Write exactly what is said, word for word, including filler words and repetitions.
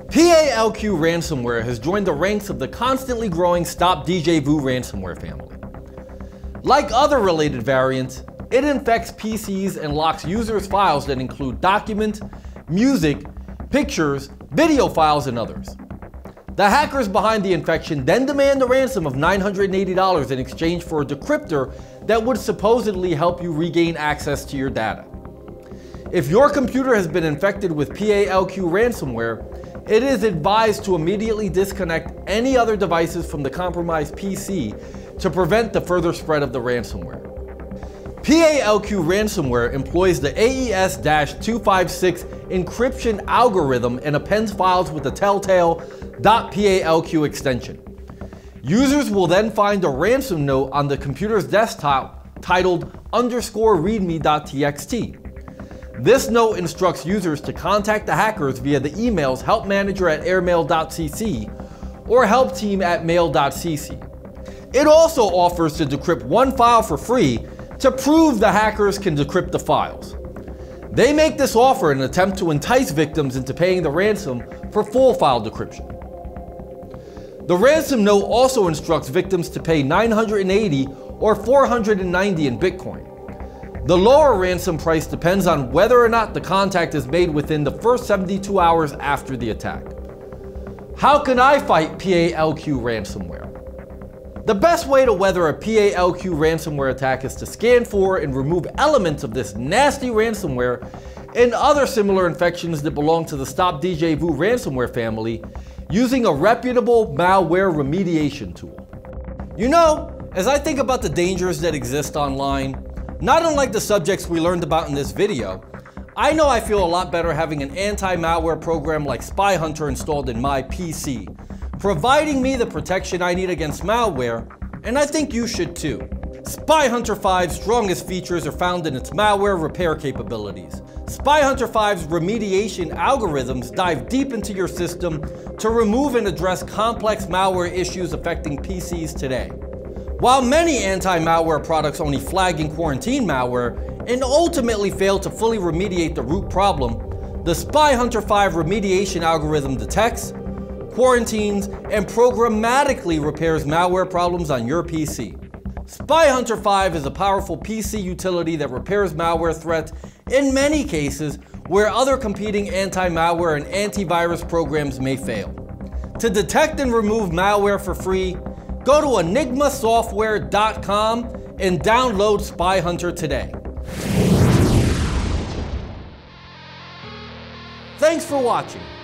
P A L Q Ransomware has joined the ranks of the constantly growing Stop Djvu Ransomware family. Like other related variants, it infects P Cs and locks users' files that include documents, music, pictures, video files, and others. The hackers behind the infection then demand a ransom of nine hundred eighty dollars in exchange for a decryptor that would supposedly help you regain access to your data. If your computer has been infected with P A L Q ransomware, it is advised to immediately disconnect any other devices from the compromised P C to prevent the further spread of the ransomware. P A L Q ransomware employs the A E S two fifty-six encryption algorithm and appends files with the telltale .palq extension. Users will then find a ransom note on the computer's desktop titled underscore readme.txt. This note instructs users to contact the hackers via the emails helpmanager at airmail.cc or helpteam at mail.cc. It also offers to decrypt one file for free to prove the hackers can decrypt the files. They make this offer in an attempt to entice victims into paying the ransom for full file decryption. The ransom note also instructs victims to pay nine hundred eighty or four hundred ninety in Bitcoin. The lower ransom price depends on whether or not the contact is made within the first seventy-two hours after the attack. How can I fight P A L Q ransomware? The best way to weather a P A L Q ransomware attack is to scan for and remove elements of this nasty ransomware and other similar infections that belong to the Stop Djvu ransomware family using a reputable malware remediation tool. You know, as I think about the dangers that exist online, not unlike the subjects we learned about in this video, I know I feel a lot better having an anti-malware program like SpyHunter installed in my P C, providing me the protection I need against malware, and I think you should too. SpyHunter five's strongest features are found in its malware repair capabilities. SpyHunter five's remediation algorithms dive deep into your system to remove and address complex malware issues affecting P Cs today. While many anti-malware products only flag and quarantine malware and ultimately fail to fully remediate the root problem, the SpyHunter five remediation algorithm detects, quarantines, and programmatically repairs malware problems on your P C. SpyHunter five is a powerful P C utility that repairs malware threats in many cases where other competing anti-malware and antivirus programs may fail. To detect and remove malware for free, go to enigma software dot com and download SpyHunter today. Thanks for watching.